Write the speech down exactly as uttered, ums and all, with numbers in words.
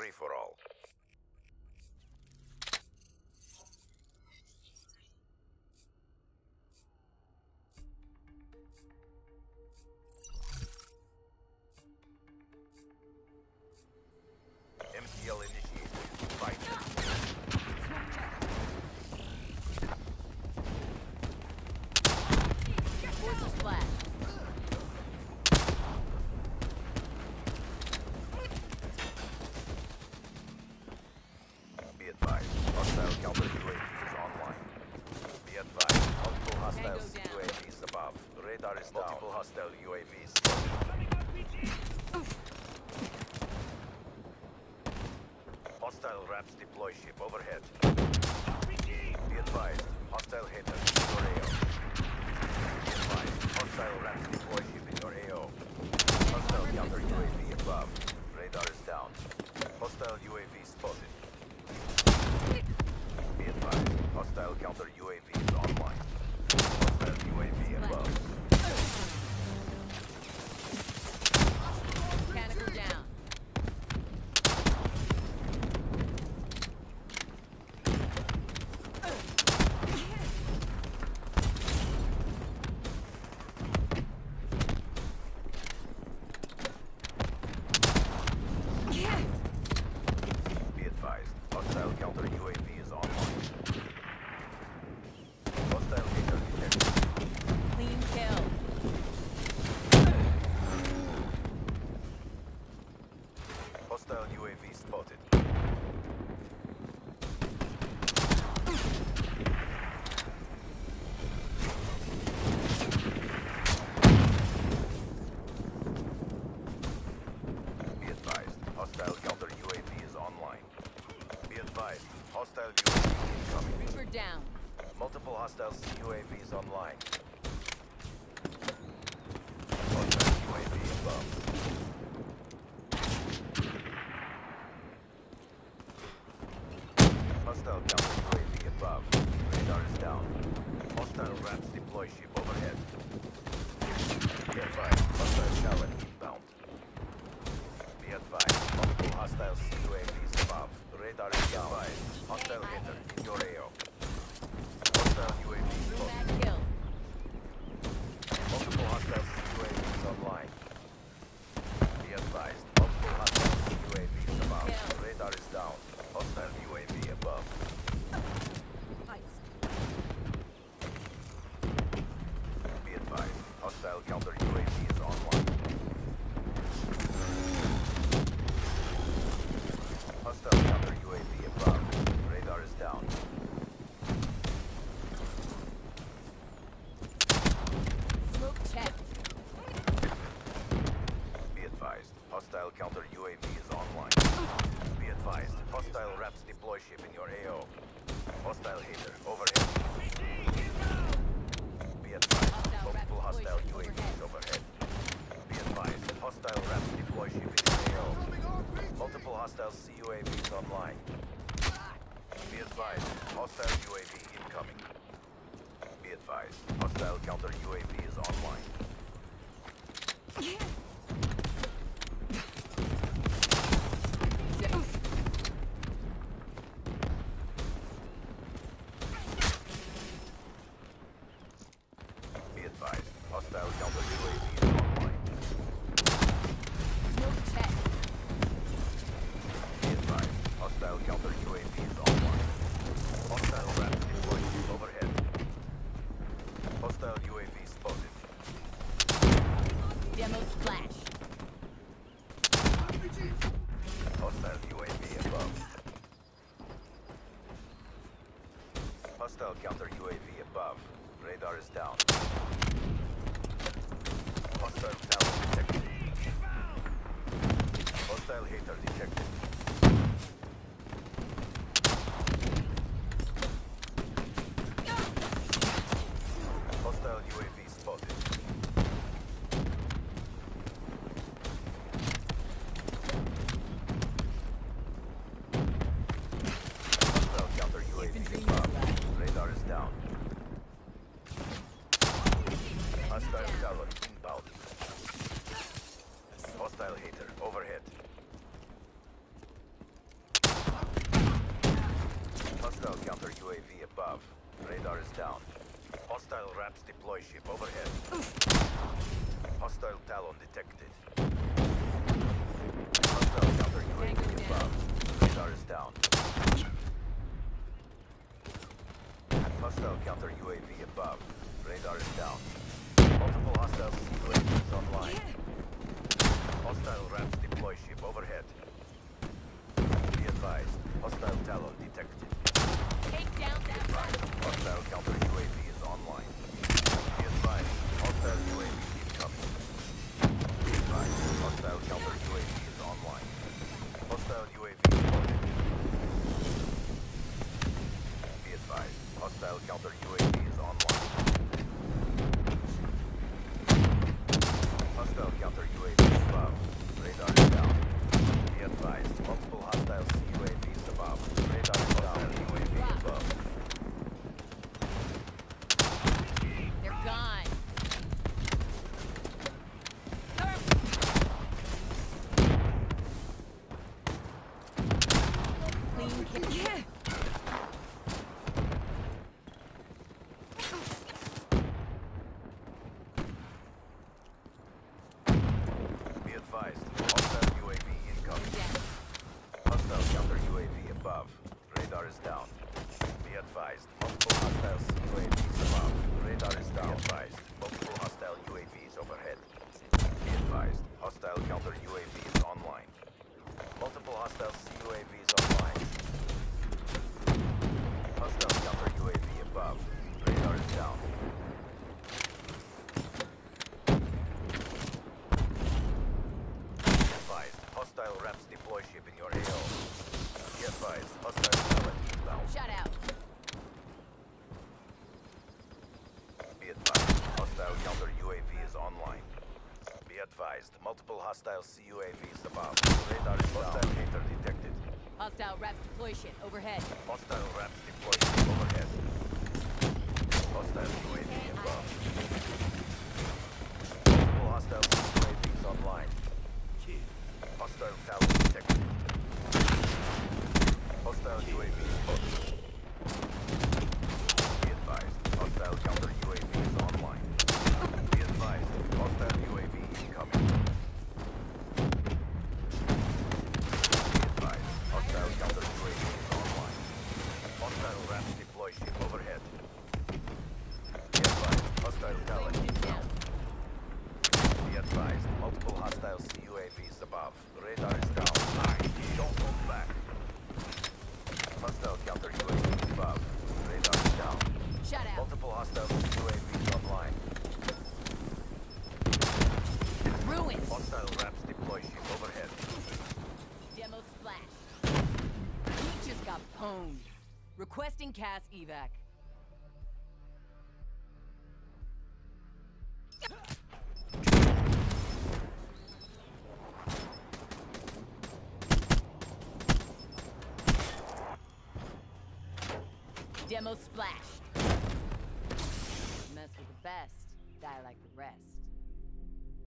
free-for-all. M T L initiated. Fight. Forces flat. Be advised, hostile counter U A V is online. Be advised, multiple hostile Tango U A Vs above. Radar is multiple down. hostile U A Vs. Hostile RAPS deploy ship overhead. Be advised, hostile hater in your A O. Be advised, hostile RAPS deploy ship in your A O. Hostile counter U A V above. Radar is down. Hostile U A V spotted. Be advised, hostile counter U A V is online. Hostile U A V above. Mechanical down. Be advised, hostile counter U A V is online. Hostile hater detected. Clean kill. Hostile U A V spotted. Be advised, hostile counter U A V is online. Be advised, hostile U A V incoming. Reaper down. Multiple hostile U A Vs online. Hostile U A V above. Hostile counter U A V above. Radar is down. Hostile RAPS deploy ship overhead. Be advised, hostile challenge inbound. Be advised, multiple hostile U A Vs above. Radar is down. Be advised, hostile hitter in your A O. Hostile U A V spotted. Bad kill. Multiple hostile U A Vs online. Be advised, multiple hostile U A Vs above. Kill. Radar is down. Hostile U A V above. Be advised, hostile counter U A V is online. Hostile counter U A V above. Radar is down. Smoke check. Be advised, hostile counter U A V is online. Be advised, hostile RAPS deploy ship in your A O. Hostile hater overhead. Be advised, Hostile multiple RAPS hostile U deploy A ship Vs overhead. Be advised, hostile RAPS deploy ship in your A O. Multiple hostile C U A Vs online. Be advised, hostile U A V incoming. Be advised, hostile counter U A V is online. Be advised, hostile counter U A V is online. Smoke check. Be advised, hostile counter U A V is online. Hostile RAPS deploy ship overhead. Hostile U A V spotted. Demo splash. Hostile U A V above. Hostile counter U A V above. Radar is down. Hostile tower detected. Hostile hater detected. Hostile U A V spotted. Hostile counter U A V Infantry above. neutralized. Radar is down. Hostile tower inbound. Hostile hater overhead. Radar is down. Hostile RAPS deploy ship overhead. Hostile Talon detected. Hostile counter U A V Tango down. above. Radar is down. Hostile counter U A V above. Radar is down. Multiple hostile C U A Vs online. Hostile RAPS deploy ship overhead. Be advised. Hostile Talon detected. Take down that Advised. Hostile counter U A V is online. Be advised. Hostile U A V incoming. Be advised. Hostile counter U A V is online. Hostile U A V spotted. Be advised. Hostile counter U A V is online. Hostile counter U A V above. Radar is down. Be advised. Multiple hostile C U A Vs above. Radar is down. U A V above. They're gone. Clean kill. Be advised. Hostile U A V incoming. Down. Hostile counter U A V above. Radar is down. Be advised. Multiple hostile C U A Vs above. Radar is down. Be advised. Multiple hostile U A Vs overhead. Be advised. Hostile counter U A Vs online. Multiple hostile C U A Vs online. Hostile counter U A V above. Radar is down. Be advised. Hostile RAPS deploy ship in your A O. Be advised. Hostile talent inbound. Shut out. Be advised. Hostile counter U A V is online. Be advised. Multiple hostile C U A Vs above. Radar is down. Hostile hater detected. Hostile RAPS deploy ship overhead. Hostile RAPS deploy ship overhead. Hostile U A V above. Multiple hostile C U A Vs online. Hostile tower detected. Hostile U A V spotted. Be advised. Hostile counter U A V is online. Be advised. Hostile U A V incoming. Be advised. Hostile counter U A V is online. Hostile RAPS deploy ship overhead. Be advised. Hostile talent inbound. Be advised. Multiple hostile C U A Vs above. Radar is down. Nine. Don't hold back. Hostile counter U A V above. Radar is down. Shut out. Multiple hostile C U A Vs online. Ruins. Hostile RAPS deploy ship overhead. Demo splash. He just got pwned. Requesting C A S evac. Demo splashed. Mess with the best, die like the rest.